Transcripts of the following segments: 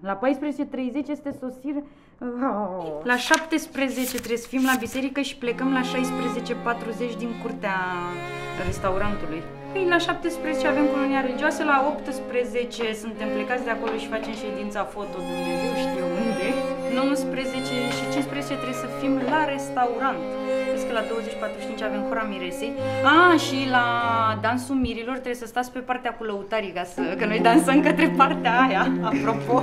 La 14:30 este sosire. La 17 trebuie să fim la biserică și plecăm la 16:40 din curtea restaurantului. Păi la 17 avem colonia religioasă, la 18 suntem plecați de acolo și facem ședința foto, Dumnezeu știe unde. 19 și 15 trebuie să fim la restaurant. Vezi că la 20:45 avem hora miresei. Și la dansul mirilor trebuie să stați pe partea cu lăutarii, că noi dansăm către partea aia, apropo.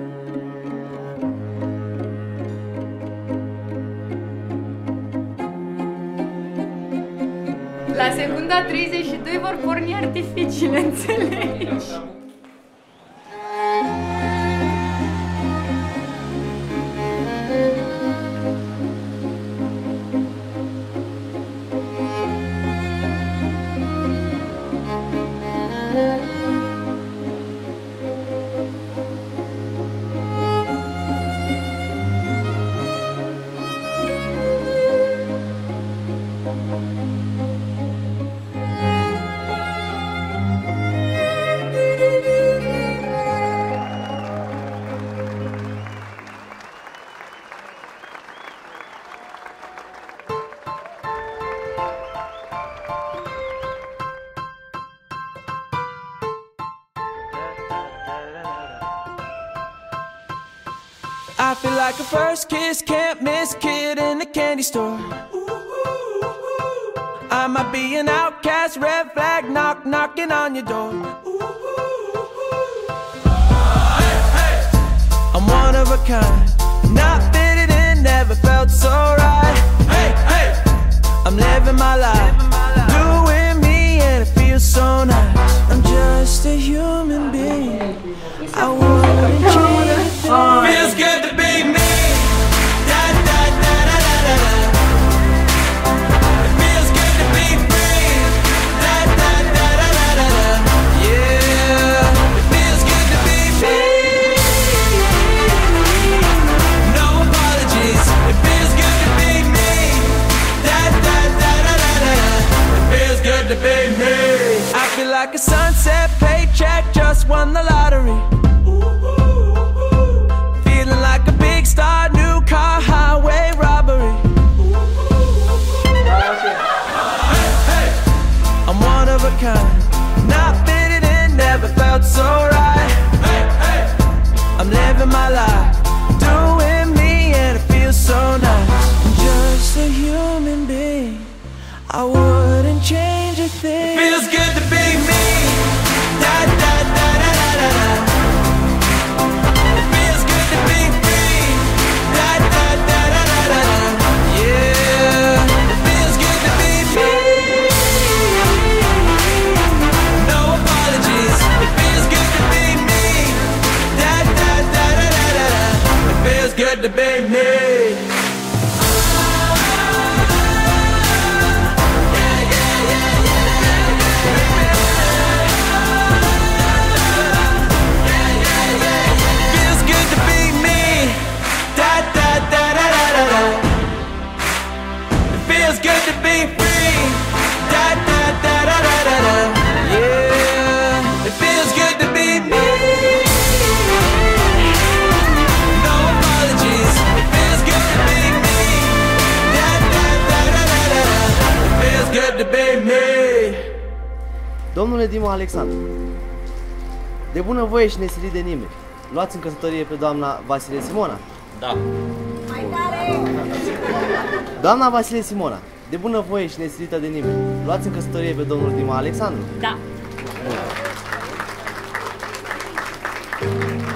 La secunda 32 vor porni artificiile, înțelegi? I feel like a first kiss, can't miss kid in the candy store. I might be an outcast, red flag, knocking on your door. I'm one of a kind, not fitted in, never felt so right. I'm living my life, doing me, and it feels so nice. I'm just a human being, I wouldn't change a thing. Feels good to be me. Da, da, da, da, da, da, da. It feels good to be free. Da, da, da, da, da, da, da. Yeah, it feels good to be me. No apologies. It feels good to be me. Da, da, da, da, da, da. It feels good to be me. I feel like a sunset paycheck, just won the lottery. Like a big star, new car, highway robbery. I'm one of a kind, not fitted in, never felt so right. I'm living my life, doing me, and it feels so nice. I'm just a human being, I wouldn't change a thing. It feels good to be me. Da, da, da, da, da, da, da. To be me. Feels good to be me. Da da da da da da da. It feels good to be free. Da da da da da da da. Yeah, it feels good to be me. Domnule Dima Alexandru, de bunăvoie și nesilit de nimeni, luați în căsătorie pe doamna Vasile Simona? Da. Mai tare! Doamna Vasile Simona, de bunăvoie și nesilită de nimeni, luați în căsătorie pe domnul Dima Alexandru? Da.